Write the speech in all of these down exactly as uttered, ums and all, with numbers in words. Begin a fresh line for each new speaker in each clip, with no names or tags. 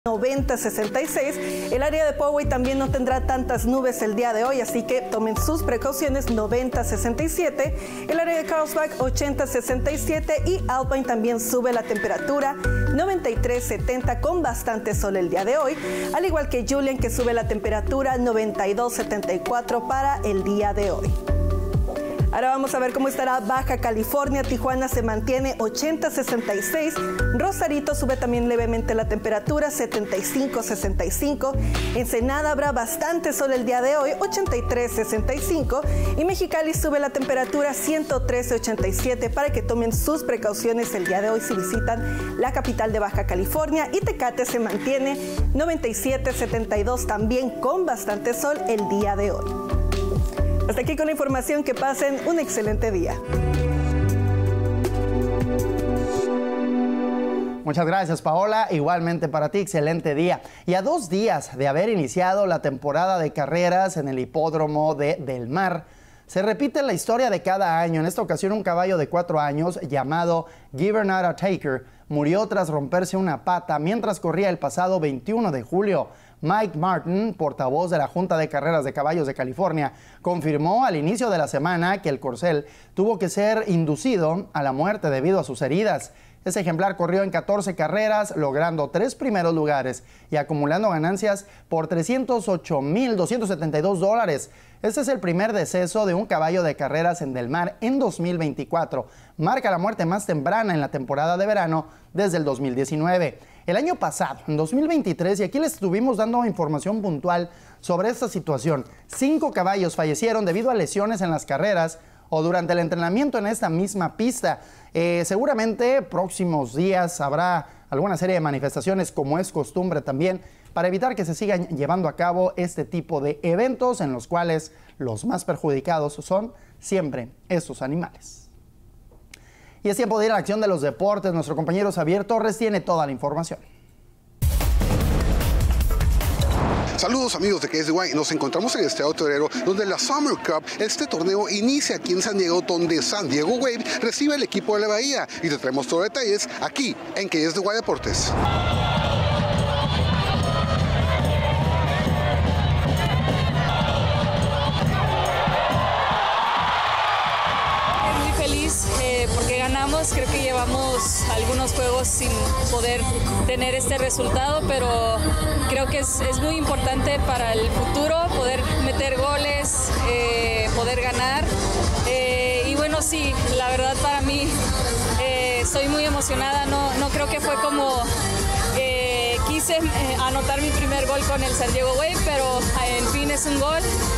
noventa sesenta y seis. El área de Poway también no tendrá tantas nubes el día de hoy, así que tomen sus precauciones. Noventa sesenta y siete. El área de Carlsbad ochenta sesenta y siete y Alpine también sube la temperatura noventa y tres setenta con bastante sol el día de hoy, al igual que Julian, que sube la temperatura noventa y dos setenta y cuatro para el día de hoy. Ahora vamos a ver cómo estará Baja California. Tijuana se mantiene ochenta sesenta y seis. Rosarito sube también levemente la temperatura, setenta y cinco sesenta y cinco. Ensenada habrá bastante sol el día de hoy, ochenta y tres sesenta y cinco. Y Mexicali sube la temperatura, ciento trece ochenta y siete, para que tomen sus precauciones el día de hoy si visitan la capital de Baja California. Y Tecate se mantiene noventa y siete setenta y dos, también con bastante sol el día de hoy. Hasta aquí con la información, que pasen un excelente día.
Muchas gracias, Paola. Igualmente para ti, excelente día. Y a dos días de haber iniciado la temporada de carreras en el hipódromo de Del Mar, se repite la historia de cada año. En esta ocasión, un caballo de cuatro años llamado Giver Not a Taker murió tras romperse una pata mientras corría el pasado veintiuno de julio. Mike Martin, portavoz de la Junta de Carreras de Caballos de California, confirmó al inicio de la semana que el corcel tuvo que ser inducido a la muerte debido a sus heridas. Ese ejemplar corrió en catorce carreras, logrando tres primeros lugares y acumulando ganancias por trescientos ocho mil doscientos setenta y dos dólares. Este es el primer deceso de un caballo de carreras en Del Mar en dos mil veinticuatro. Marca la muerte más temprana en la temporada de verano desde el dos mil diecinueve. El año pasado, en dos mil veintitrés, y aquí les estuvimos dando información puntual sobre esta situación, cinco caballos fallecieron debido a lesiones en las carreras o durante el entrenamiento en esta misma pista. Eh, seguramente próximos días habrá alguna serie de manifestaciones, como es costumbre también, para evitar que se sigan llevando a cabo este tipo de eventos en los cuales los más perjudicados son siempre estos animales. Y es tiempo de ir a la acción de los deportes. Nuestro compañero Xavier Torres tiene toda la información.
Saludos amigos de K S Y, nos encontramos en el Estadio Torero, donde la Summer Cup, este torneo inicia aquí en San Diego, donde San Diego Wave recibe al equipo de la Bahía, y te traemos todos los detalles aquí en K S Y Deportes.
Porque ganamos, creo que llevamos algunos juegos sin poder tener este resultado, pero creo que es, es muy importante para el futuro poder meter goles, eh, poder ganar. Eh, y bueno, sí, la verdad para mí eh, estoy muy emocionada, no, no creo que fue como eh, quise eh, anotar mi primer gol con el San Diego Wave, pero eh, en fin es un gol.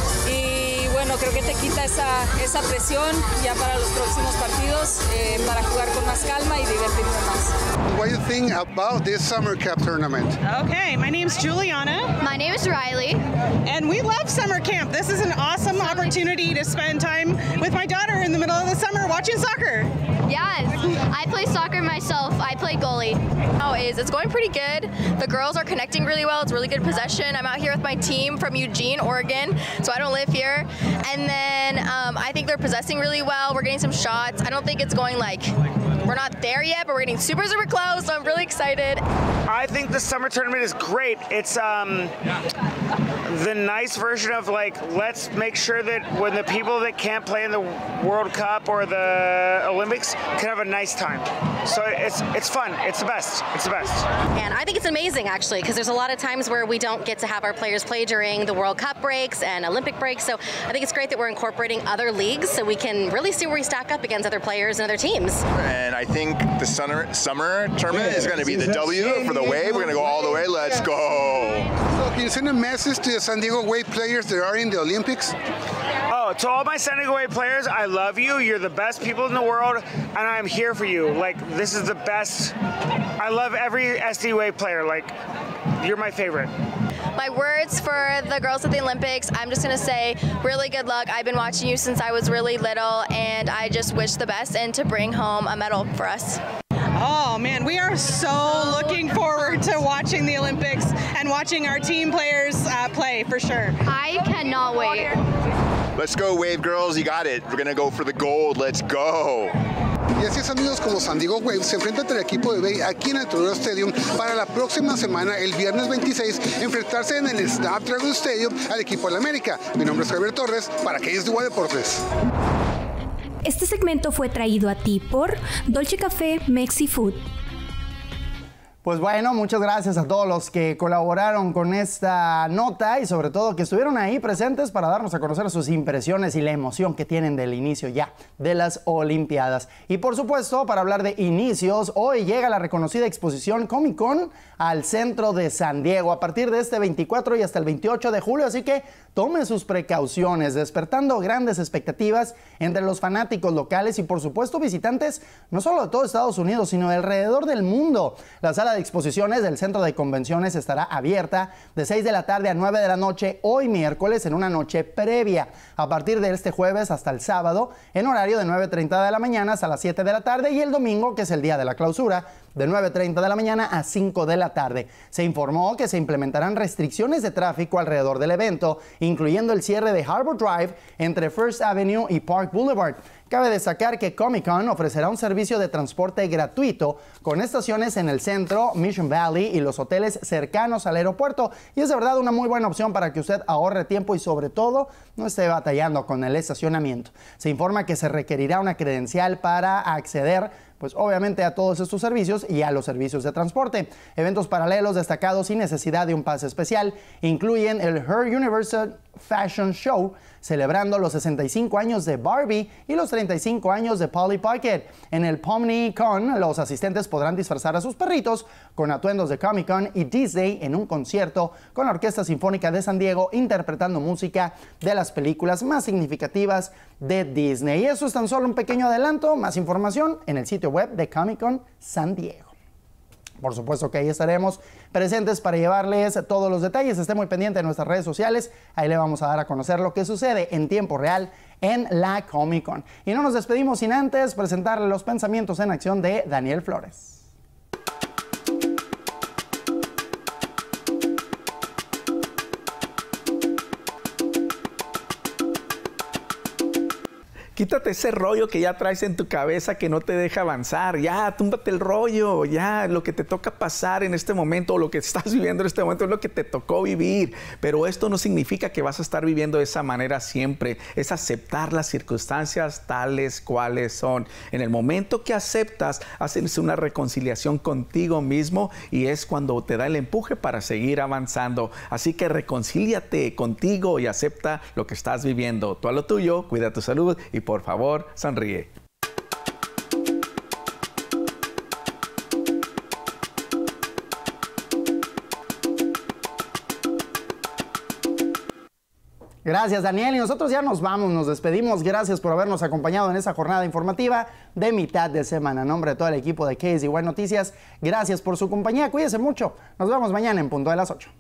Y bueno, creo que te quita esa, esa presión ya para los próximos partidos, eh, para jugar con más calma y divertirme más.
What do you think about this Summer Cup tournament?
Okay, my name's Juliana.
My name is Riley.
And we love summer camp. This is an awesome opportunity to spend time with my daughter in the middle of the summer watching soccer.
Yes, I play soccer myself. I play goalie.
How is it's going pretty good. The girls are connecting really well. It's really good possession. I'm out here with my team from Eugene, Oregon, so I don't live here. And then um, I think they're possessing really well. We're getting some shots. I don't think it's going like, we're not there yet, but we're getting super, super close, so I'm really excited.
I think the summer tournament is great. It's um, the nice version of like, let's make sure that when the people that can't play in the World Cup or the Olympics can have a nice time. So it's it's fun. It's the best. It's the best.
And I think it's amazing, actually, because there's a lot of times where we don't get to have our players play during the World Cup breaks and Olympic breaks. So I think it's great that we're incorporating other leagues so we can really see where we stack up against other players and other teams.
And I think the summer, summer tournament is going to be the W for the Wave. We're going to go all the way. Let's go.
So can you send a message to the San Diego Wave players that are in the Olympics?
Oh, to all my San Diego Wave players, I love you. You're the best people in the world, and I'm here for you. Like, this is the best. I love every S D Wave player. Like, you're my favorite.
My words for the girls at the Olympics, I'm just going to say really good luck. I've been watching you since I was really little, and I just wish the best and to bring home a medal for us.
Oh man, we are so looking forward to watching the Olympics and watching our team players uh, play for sure.
I cannot wait.
Let's go, Wave girls. You got it. We're going to go for the gold. Let's go.
Y así es, amigos, como San Diego Wave se enfrenta ante el equipo de Bay aquí en el Toyota Stadium para la próxima semana, el viernes veintiséis, enfrentarse en el Snapdragon Stadium al equipo de la América. Mi nombre es Javier Torres, para K S D Y Deportes.
Este segmento fue traído a ti por Dolce Café Mexi Food.
Pues bueno, muchas gracias a todos los que colaboraron con esta nota y sobre todo que estuvieron ahí presentes para darnos a conocer sus impresiones y la emoción que tienen del inicio ya de las Olimpiadas. Y por supuesto, para hablar de inicios, hoy llega la reconocida exposición Comic Con al centro de San Diego a partir de este veinticuatro y hasta el veintiocho de julio, así que tome sus precauciones, despertando grandes expectativas entre los fanáticos locales y por supuesto visitantes no solo de todo Estados Unidos, sino de alrededor del mundo. La sala de exposiciones del Centro de Convenciones estará abierta de seis de la tarde a nueve de la noche hoy miércoles en una noche previa, a partir de este jueves hasta el sábado, en horario de nueve treinta de la mañana hasta las siete de la tarde y el domingo, que es el día de la clausura, de nueve treinta de la mañana a cinco de la tarde. Se informó que se implementarán restricciones de tráfico alrededor del evento, incluyendo el cierre de Harbor Drive entre First Avenue y Park Boulevard. Cabe destacar que Comic Con ofrecerá un servicio de transporte gratuito con estaciones en el centro, Mission Valley y los hoteles cercanos al aeropuerto. Y es de verdad una muy buena opción para que usted ahorre tiempo y sobre todo no esté batallando con el estacionamiento. Se informa que se requerirá una credencial para acceder pues obviamente a todos estos servicios y a los servicios de transporte. Eventos paralelos destacados sin necesidad de un pase especial incluyen el Her Universal Fashion Show, celebrando los sesenta y cinco años de Barbie y los treinta y cinco años de Polly Pocket. En el Pomni Con, los asistentes podrán disfrazar a sus perritos con atuendos de Comic Con y Disney en un concierto con la Orquesta Sinfónica de San Diego interpretando música de las películas más significativas de Disney. Y eso es tan solo un pequeño adelanto. Más información en el sitio web de Comic Con San Diego. Por supuesto que ahí estaremos presentes para llevarles todos los detalles. Esté muy pendiente de nuestras redes sociales. Ahí le vamos a dar a conocer lo que sucede en tiempo real en la Comic Con. Y no nos despedimos sin antes presentarle los pensamientos en acción de Daniel Flores.
Quítate ese rollo que ya traes en tu cabeza que no te deja avanzar. Ya, túmbate el rollo. Ya, lo que te toca pasar en este momento o lo que estás viviendo en este momento es lo que te tocó vivir. Pero esto no significa que vas a estar viviendo de esa manera siempre. Es aceptar las circunstancias tales cuales son. En el momento que aceptas, haces una reconciliación contigo mismo y es cuando te da el empuje para seguir avanzando. Así que reconcíliate contigo y acepta lo que estás viviendo. Tú a lo tuyo, cuida tu salud y por favor, sonríe.
Gracias, Daniel. Y nosotros ya nos vamos, nos despedimos. Gracias por habernos acompañado en esta jornada informativa de mitad de semana. En nombre de todo el equipo de K S D Y Noticias, gracias por su compañía. Cuídense mucho. Nos vemos mañana en punto de las ocho.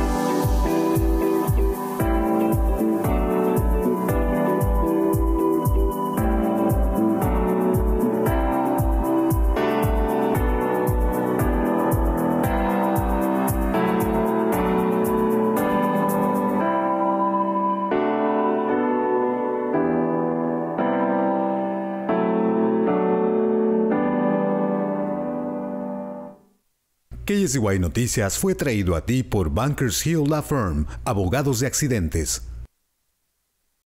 K S D Y Noticias fue traído a ti por Bankers Hill Law Firm, abogados de accidentes.